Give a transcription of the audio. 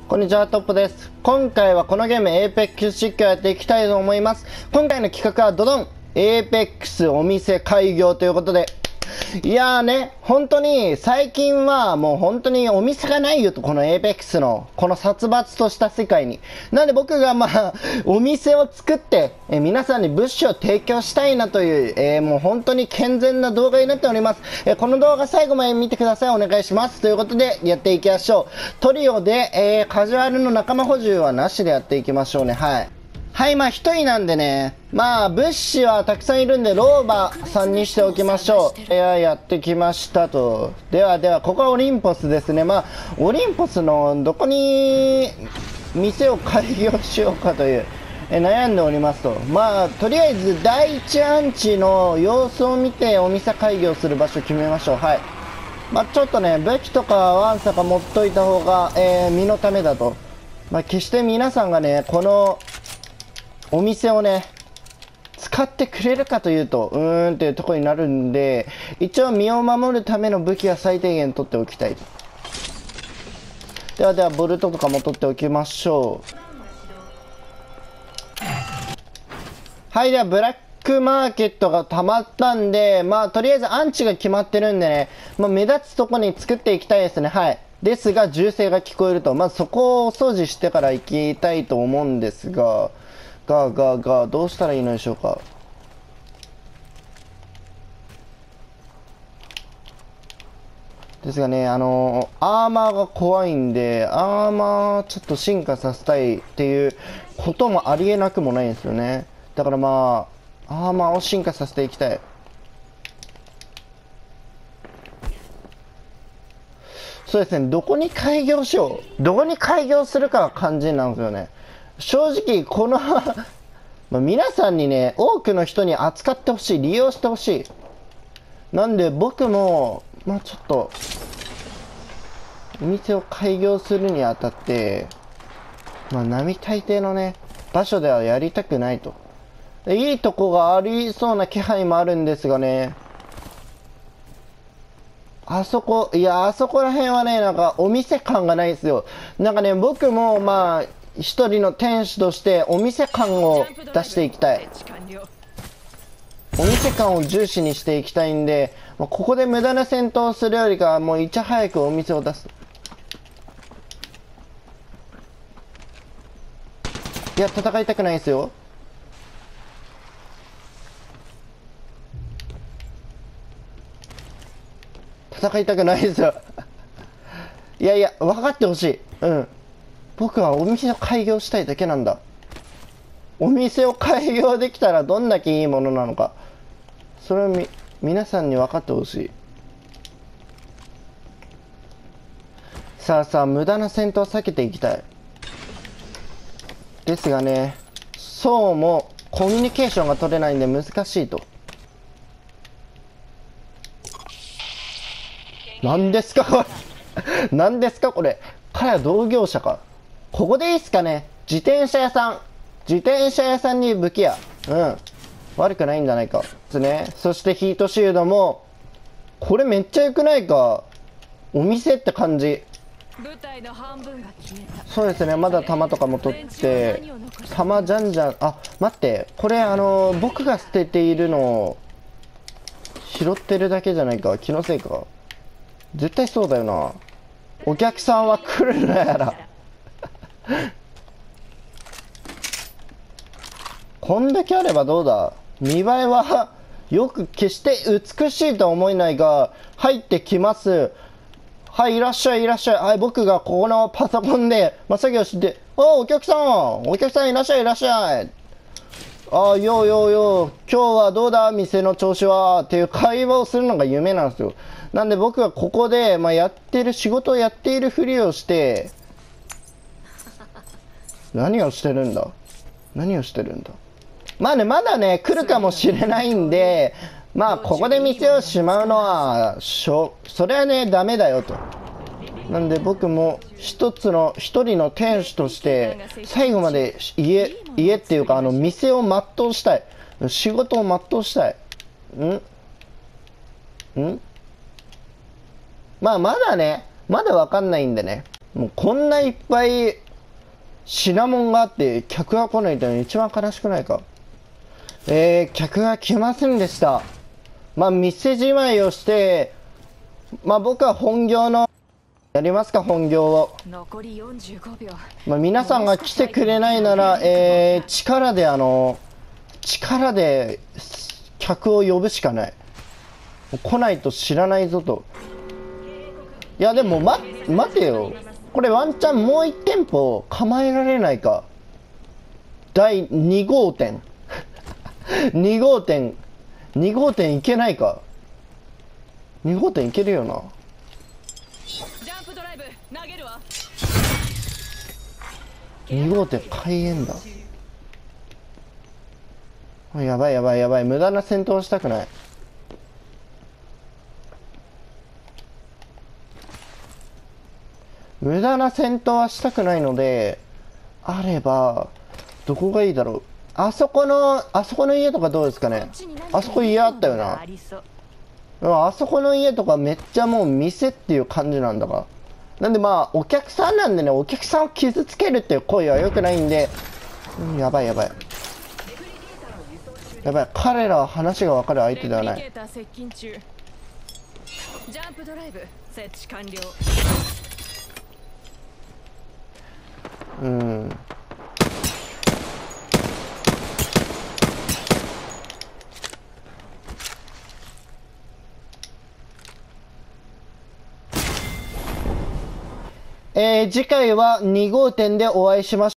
こんにちは、トップです。今回はこのゲーム Apex 実況やっていきたいと思います。今回の企画はドドン Apex お店開業ということで、いやーね、本当に最近はもう本当にお店がないよと、この Apex のこの殺伐とした世界に。なんで僕がお店を作って、皆さんに物資を提供したいなという、もう本当に健全な動画になっております。この動画最後まで見てください。お願いします。ということでやっていきましょう。トリオで、カジュアルの仲間補充はなしでやっていきましょうね。はい。はい、一人なんでね、物資はたくさんいるんで、老婆さんにしておきましょう。やってきましたと。では、ここはオリンポスですね。オリンポスのどこに店を開業しようかという、悩んでおりますと。とりあえず、第一アンチの様子を見て、お店開業する場所を決めましょう。はい。ちょっとね、武器とかワンサか持っといた方が、身のためだと。決して皆さんがね、この、お店をね、使ってくれるかというと、っていうところになるんで、一応身を守るための武器は最低限取っておきたい。では、ボルトとかも取っておきましょう。はい、では、ブラックマーケットが溜まったんで、とりあえずアンチが決まってるんでね、目立つところに作っていきたいですね。はい。ですが、銃声が聞こえると、まずそこをお掃除してから行きたいと思うんですが、どうしたらいいのでしょうか。ですがね、アーマーが怖いんで、アーマーちょっと進化させたいっていうこともありえなくもないんですよね。だからアーマーを進化させていきたい。そうですね、どこに開業しよう。どこに開業するかが肝心なんですよね。正直、この皆さんにね、多くの人に扱ってほしい、利用してほしい。なんで僕も、ちょっと、お店を開業するにあたって、並大抵のね、場所ではやりたくないと。いいとこがありそうな気配もあるんですがね、あそこら辺はね、お店感がないですよ。僕も一人の店主としてお店感を出していきたい。お店感を重視にしていきたいんで、ここで無駄な戦闘をするよりかはもういち早くお店を出す。いや、戦いたくないですよ。戦いたくないですよ。いや、分かってほしい。僕はお店を開業したいだけなんだ。お店を開業できたらどんだけいいものなのか。それを皆さんに分かってほしい。さあ、無駄な戦闘を避けていきたい。ですがね、そうもコミュニケーションが取れないんで難しいと。何ですかこれ何ですかこれ。彼は同業者か。ここでいいっすかね。自転車屋さんに武器屋。悪くないんじゃないか。ですね。そしてヒートシールドも、これめっちゃ良くないか。お店って感じ。そうですね。まだ弾とかも取って、弾じゃんじゃん。待って。これ僕が捨てているのを、拾ってるだけじゃないか。気のせいか。絶対そうだよな。お客さんは来るなやら。こんだけあればどうだ。見栄えは決して美しいとは思えないが、入ってきます。はい、いらっしゃい。はい、僕がここのパソコンで、作業して、お客さんいらっしゃい。よ、今日はどうだ店の調子はっていう会話をするのが夢なんですよ。なんで僕はここで、仕事をやっているふりをして、何をしてるんだまだね、来るかもしれないんで、ここで店をしまうのは、それはね、ダメだよと。なんで僕も一人の店主として、最後まで家っていうか、店を全うしたい。仕事を全うしたい。まだわかんないんでね。 もうこんないっぱい品物があって客が来ないというのは一番悲しくないか。客が来ませんでした。まあ店じまいをして、まあ僕は本業のやりますか、本業を。 残り45秒。 まあ皆さんが来てくれないなら、力で客を呼ぶしかない。来ないと知らないぞと。いやでも待てよ。これワンチャンもう1店舗構えられないか。第2号店。2号店。2号店いけないか。2号店いけるよな。 ジャンプドライブ投げるわ。 2号店開演だ。やばいやばいやばい。無駄な戦闘したくない。無駄な戦闘はしたくないので、あれば、どこがいいだろう。あそこの家とかどうですかね。あそこ家あったよな。あそこの家とかめっちゃもう店っていう感じなんだが。なんでまあ、お客さんなんでね、お客さんを傷つけるっていう行為は良くないんで、やばいやばい。やばい、彼らは話が分かる相手ではない。 ジャンプドライブ設置完了。 次回は2号店でお会いしましょう。